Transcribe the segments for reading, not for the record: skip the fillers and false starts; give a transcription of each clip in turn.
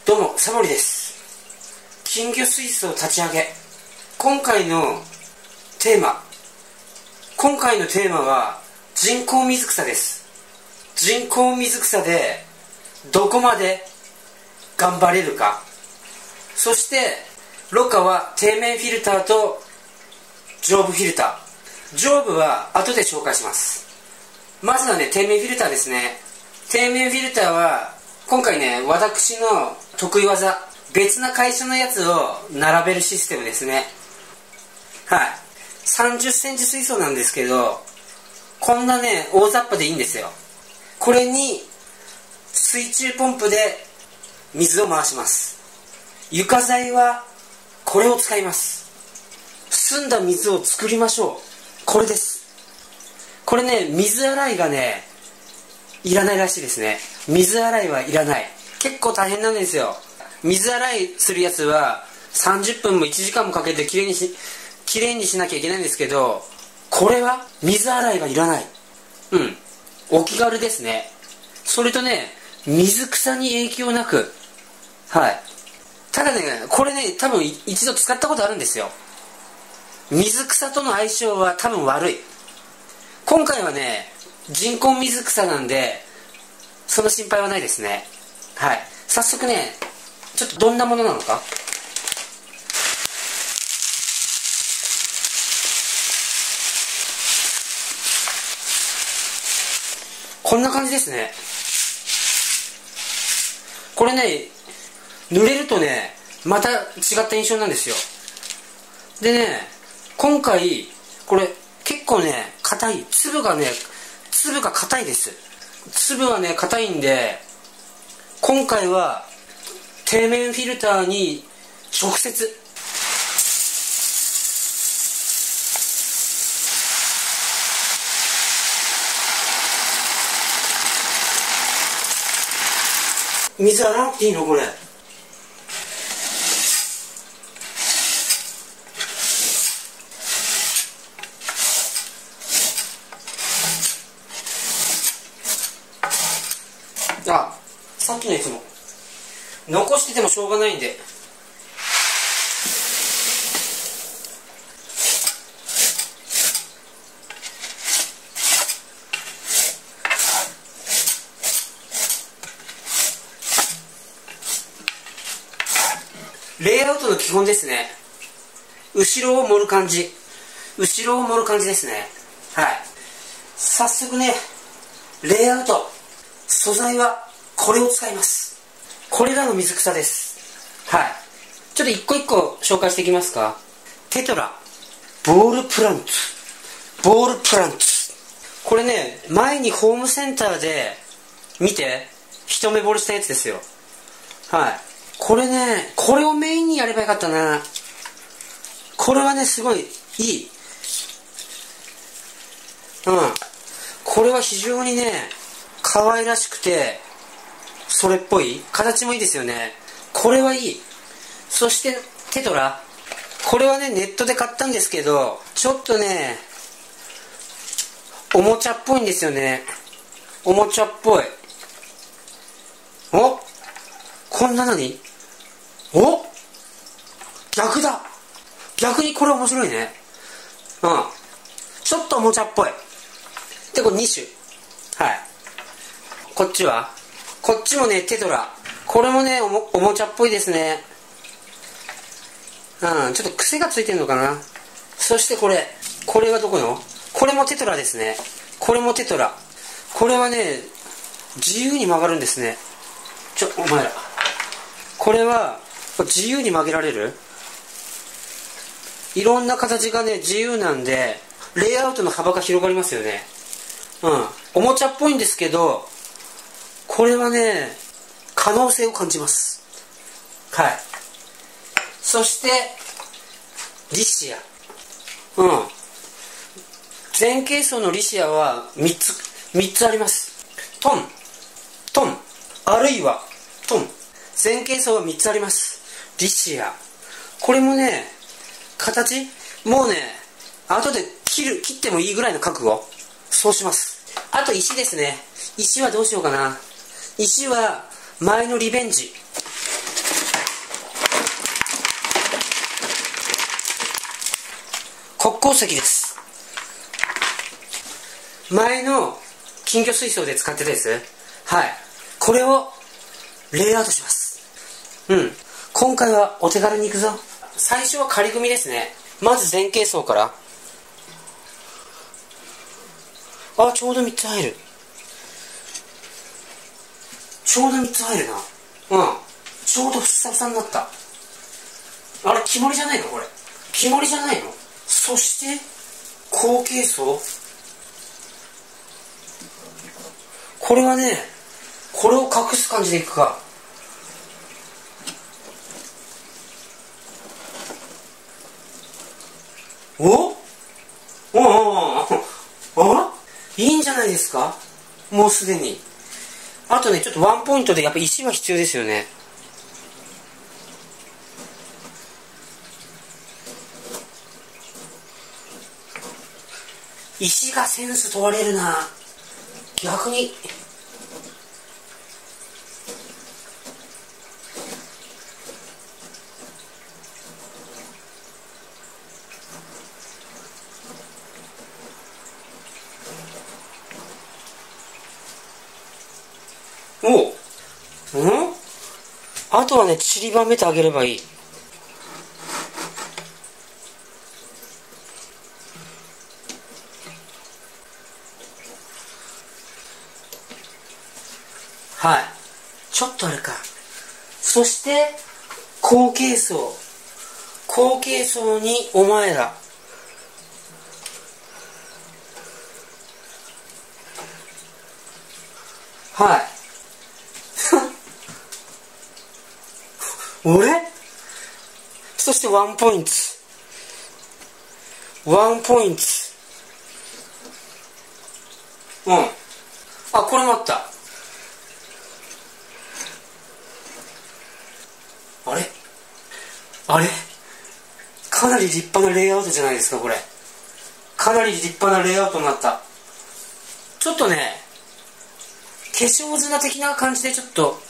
どうも、サボリです。金魚水槽立ち上げ。今回のテーマは人工水草です。人工水草でどこまで頑張れるか。そしてろ過は底面フィルターと上部フィルター。上部は後で紹介します。まずはね、底面フィルターですね。底面フィルターは今回ね、私の得意技、別な会社のやつを並べるシステムですね。はい。30センチ水槽なんですけど、こんなね、大雑把でいいんですよ。これに水中ポンプで水を回します。床材はこれを使います。澄んだ水を作りましょう。これです。これね、水洗いがね、いらないらしいですね。水洗いはいらない。結構大変なんですよ。水洗いするやつは30分も1時間もかけてきれいにしなきゃいけないんですけど、これは水洗いがいらない。お気軽ですね。それとね、水草に影響なく、はい。ただね、これね、多分一度使ったことあるんですよ。水草との相性は多分悪い。今回はね、人工水草なんでその心配はないですね。はい。早速ね、ちょっとどんなものなのか、こんな感じですね。これね、濡れるとね、また違った印象なんですよ。でね、今回これ結構ね、硬い、粒が硬いです。粒はね、硬いんで、今回は底面フィルターに直接水洗わなくていいのこれ。さっきのやつも残しててもしょうがないんで、レイアウトの基本ですね。後ろを盛る感じですね。はい。早速ね、レイアウト、素材はこれを使います。これらの水草です。はい。ちょっと一個一個紹介していきますか。テトラボールプランツ。これね、前にホームセンターで見て一目惚れしたやつですよ。はい。これね、これをメインにやればよかったな。これはね、すごいいい。これは非常にね、可愛らしくてそれっぽい、形もいいですよね。これはいい。そしてテトラ、これはね、ネットで買ったんですけど、ちょっとね、おもちゃっぽいんですよね。おもちゃっぽい。お、こんなのに、お、逆だ。逆にこれ面白いね。ちょっとおもちゃっぽい。で、これ2種。はい。こっちもね、テトラ。これもね、おもちゃっぽいですね。ちょっと癖がついてるのかな。そしてこれはどこの、これもテトラですね。これもテトラ。これはね、自由に曲がるんですね。お前ら、これは自由に曲げられる。いろんな形がね、自由なんでレイアウトの幅が広がりますよね。おもちゃっぽいんですけど、これはね、可能性を感じます。はい。そしてリシア。全景層のリシアは3つあります。トン、あるいはトン。全景層は3つあります。リシア、これもね、形もうね、後で切ってもいいぐらいの覚悟。そうします。あと石ですね。石はどうしようかな。石は前のリベンジ黒鉱石です。前の金魚水槽で使ってたやつ、はい、これをレイアウトします。今回はお手軽にいくぞ。最初は仮組みですね。まず前傾層から。ちょうど3つ入る。ちょうど3つ入るな。ちょうどふさふさになった。あれ、木彫りじゃないのこれ。木彫りじゃないの。そして後傾層。これはね、これを隠す感じでいくか。いいんじゃないですか。もうすでに。あとね、ちょっとワンポイントでやっぱ石は必要ですよね。石がセンス問われるな。逆にあとはね、散りばめてあげればいい。はい、ちょっとあれか。そして後傾層にお前ら、はい俺、そしてワンポイント、これもあった。あれかなり立派なレイアウトじゃないですか。これかなり立派なレイアウトになった。ちょっとね、化粧砂的な感じで、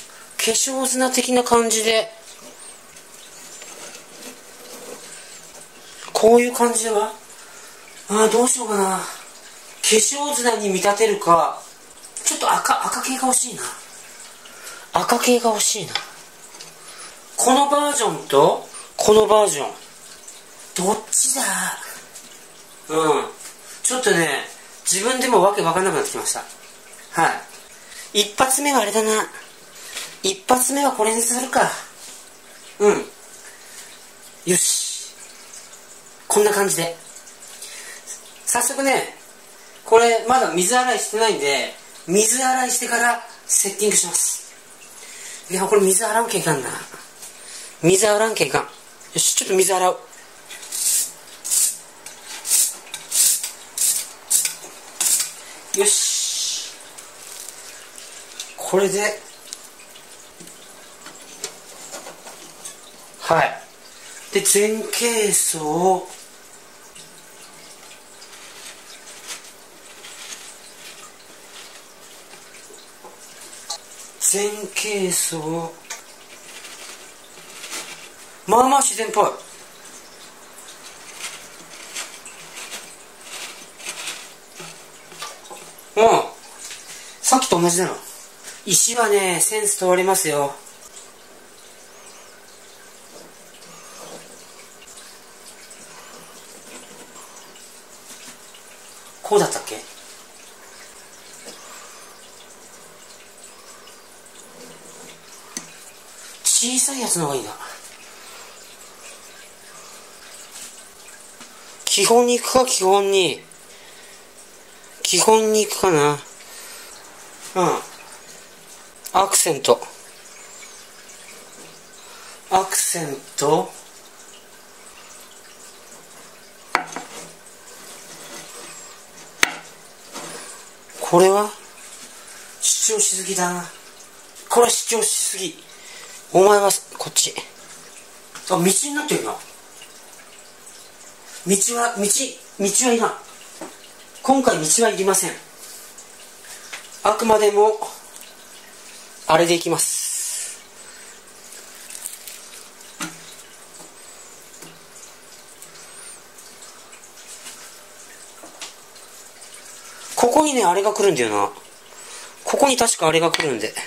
こういう感じでは、どうしようかな。化粧砂に見立てるか、ちょっと赤系が欲しいな。このバージョンとこのバージョン、どっちだ。ちょっとね、自分でもわけわかんなくなってきました。はい、一発目はあれだな。一発目はこれにするか。よし、こんな感じで早速ね、これまだ水洗いしてないんで、水洗いしてからセッティングします。いや、これ水洗うけいかんな。よし、ちょっと水洗う。よし、これで、はい、で前傾層、まあまあ自然っぽい。さっきと同じだろ。石はね、センス問われますよ。こうだったっけ。小さいやつの方がいいな。基本に行くか。基本に行くかな。アクセント、これは主張しすぎだな。お前はこっち。道になってるな。道はいらん。今回道はいりません。あくまでもあれでいきます。 こにねあれが来るんだよな。ここに確かあれが来るんで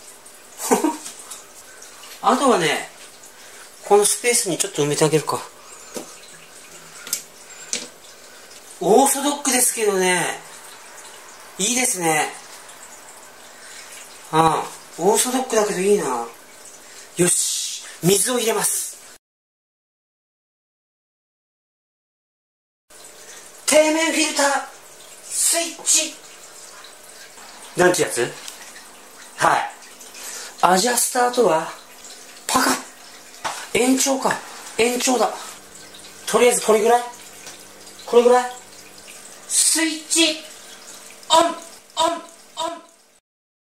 あとはねこのスペースにちょっと埋めてあげるか。オーソドックですけどね、いいですね。オーソドックだけどいいな。よし、水を入れます。底面フィルタースイッチなんてやつ。はい、アジャスターとはパカッ、延長か、延長だ。とりあえずこれぐらい、これぐらい。スイッチオンオン。